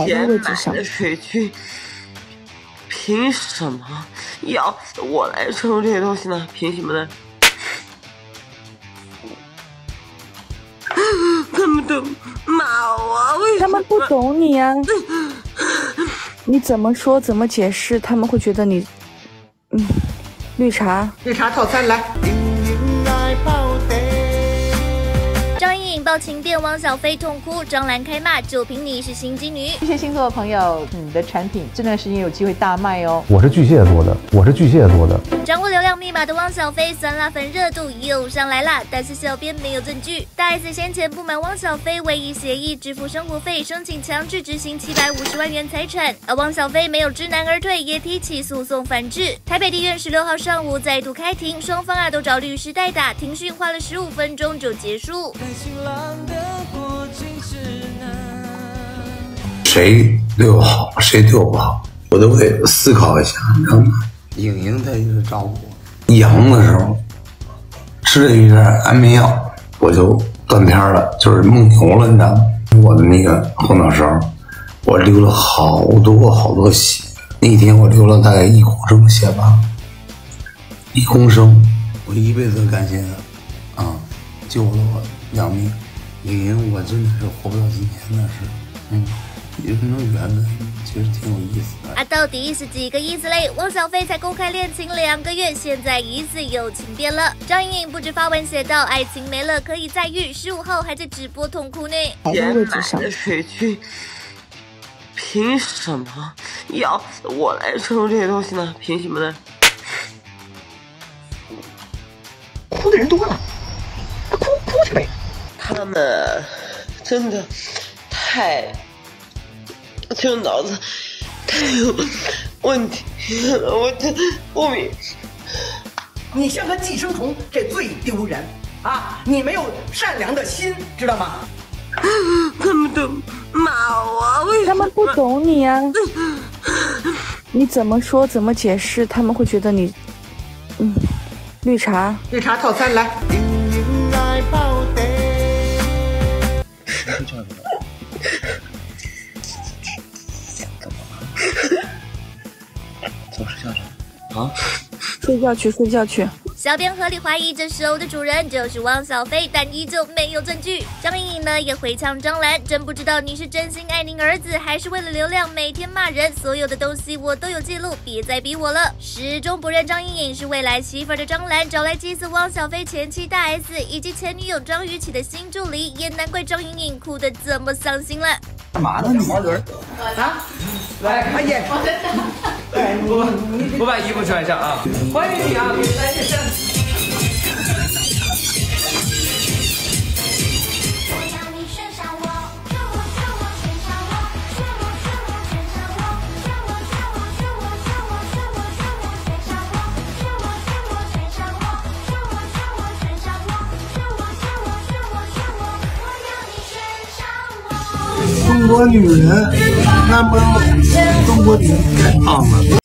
排在位置上。 水军凭什么要我来承受这些东西呢？凭什么呢？他们都骂我，为什么？ 他们不懂你啊！你怎么说怎么解释，他们会觉得你，绿茶套餐来。 张颖颖爆情电，汪小菲痛哭，张兰开骂，就凭你是心机女。 巨蟹星座的朋友，你的产品这段时间有机会大卖哦。 我是巨蟹座的。 掌握流量密码的汪小菲，酸辣粉热度又上来啦，但是小编没有证据。大 S 先前不满汪小菲唯一协议支付生活费，申请强制执行750万元财产，而汪小菲没有知难而退，也提起诉讼反制。台北地院16号上午再度开庭，双方都找律师代打，庭讯花了15分钟就结束。 谁对我好，谁对我不好，我都会思考一下，你知道吗？莹莹她一直照顾我，阳的时候吃了一点安眠药，我就断片了，就是梦游了，你知道吗？我的那个后脑勺，我流了好多血，那天我流了大概1公升血吧，1公升，我一辈子都感谢他啊，救了我2命。莹莹，我真的是活不到今天的事，有那种缘分，其实挺有意思的。 到底是几个意思嘞？汪小菲才公开恋情2个月，现在疑似有情变了。张颖颖不止发文写道：“爱情没了可以再遇。”15号还在直播痛哭呢。 排在位置上。 水军凭什么要我来承受这些东西呢？凭什么呢？ 哭的人多了，哭去呗。 他们真的就脑子太有问题了，我真不明。 你像个寄生虫，这最丢人啊！你没有善良的心，知道吗？ 他们都骂我，为什么？ 他们不懂你啊！你怎么说怎么解释，他们会觉得你，绿茶套餐来。 走睡觉去啊！ 睡觉去。 小编合理怀疑这时候的主人就是汪小菲，但依旧没有证据。张颖颖呢也回呛张兰，真不知道你是真心爱您儿子，还是为了流量每天骂人。所有的东西我都有记录，别再逼我了。始终不认张颖颖是未来媳妇的张兰，找来祭祀汪小菲前妻大 S 以及前女友张雨绮的新助理，也难怪张颖颖哭得这么伤心了。 干嘛呢你？毛驴啊！来，阿姐， 我把衣服穿上啊！欢迎你啊，给大家介绍。 中国女人，那么中国女人啊。